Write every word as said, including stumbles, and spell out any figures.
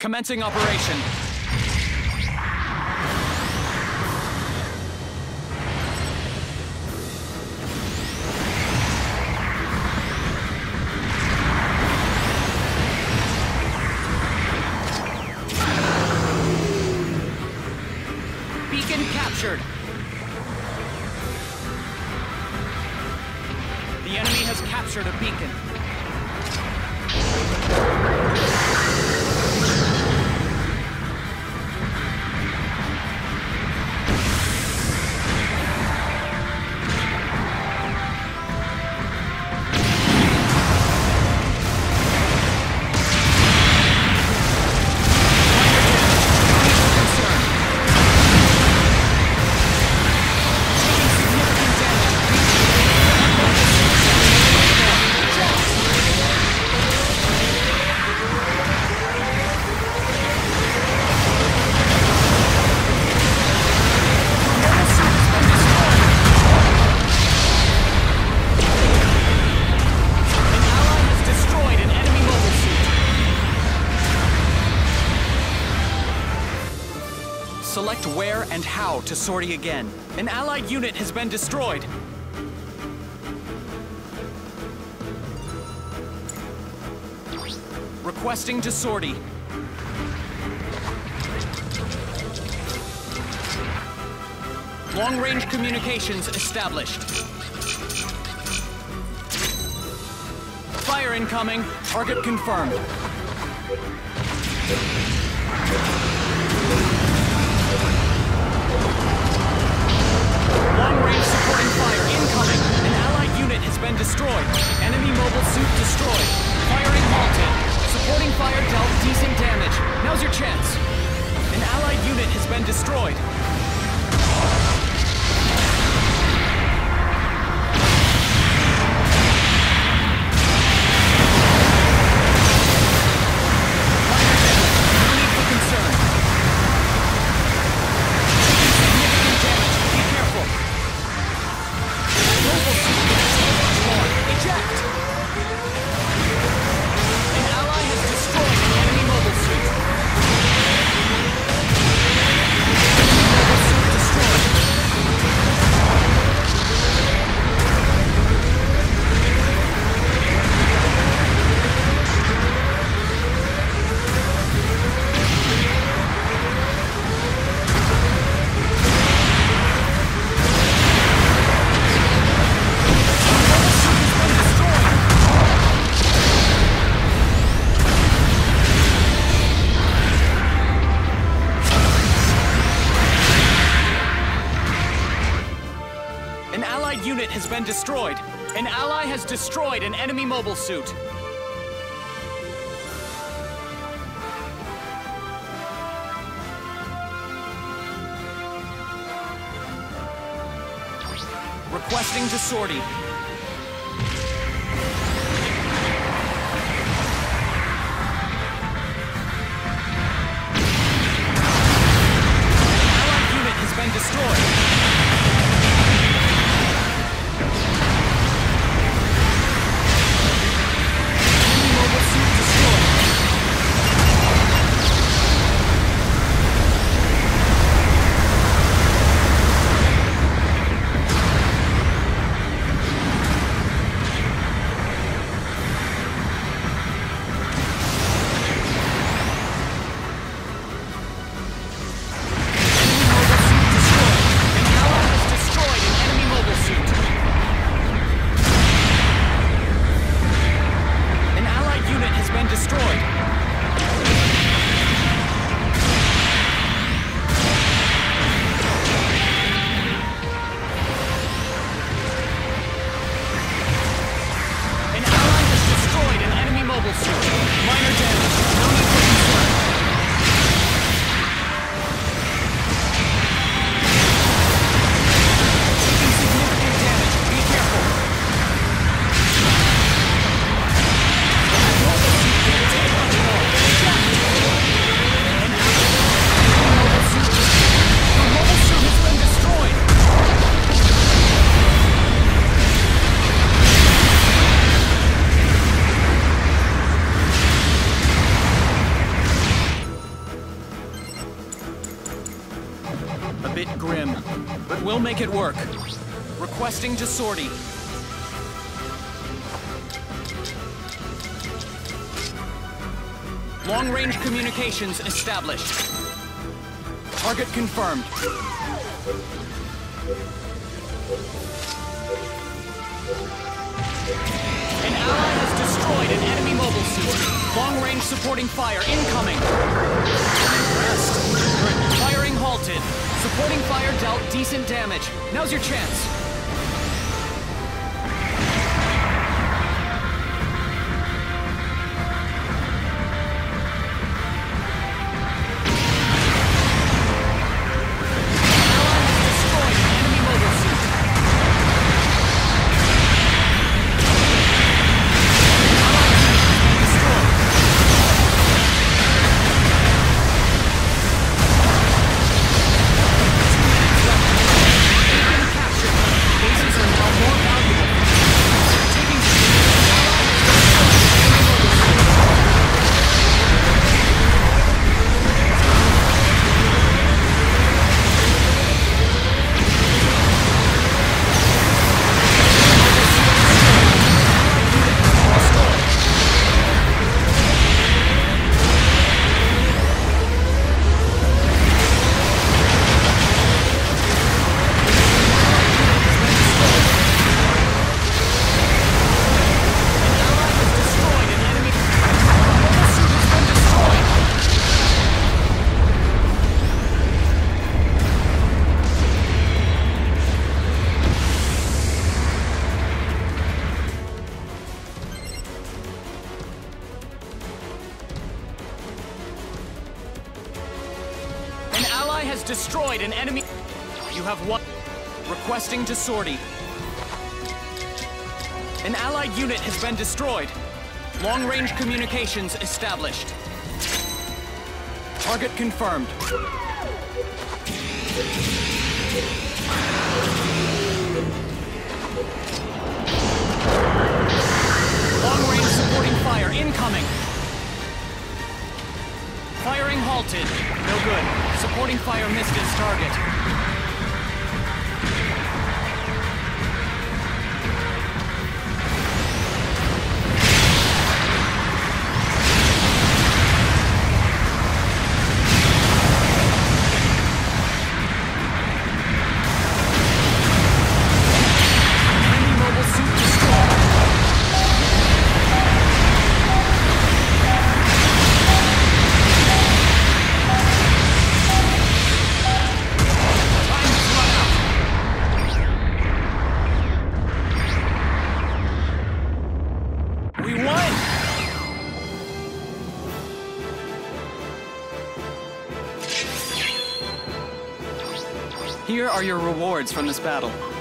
Commencing operation. Beacon captured. The enemy has captured a beacon. Select where and how to sortie again. An allied unit has been destroyed. Requesting to sortie. Long-range communications established. Fire incoming. Target confirmed. Long-range supporting fire incoming. An allied unit has been destroyed. Enemy mobile suit destroyed. Firing halted. Supporting fire dealt decent damage. Now's your chance. An allied unit has been destroyed. An allied unit has been destroyed. An ally has destroyed an enemy mobile suit. Requesting to sortie. An allied unit has been destroyed. We'll make it work. Requesting to sortie. Long-range communications established. Target confirmed. An ally has destroyed an enemy mobile suit. Long-range supporting fire incoming. Rest. Firing halted. Supporting fire dealt decent damage. Now's your chance. Has destroyed an enemy. You have one. Requesting to sortie. An allied unit has been destroyed. Long-range communications established. Target confirmed. Long-range supporting fire incoming. Firing halted. No good. Supporting fire missed its target. Enemy mobile suit destroyed. Here are your rewards from this battle.